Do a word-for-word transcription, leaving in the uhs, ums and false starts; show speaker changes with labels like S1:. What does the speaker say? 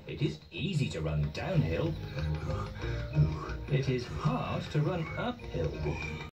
S1: It is easy to run downhill. It is hard to run uphill.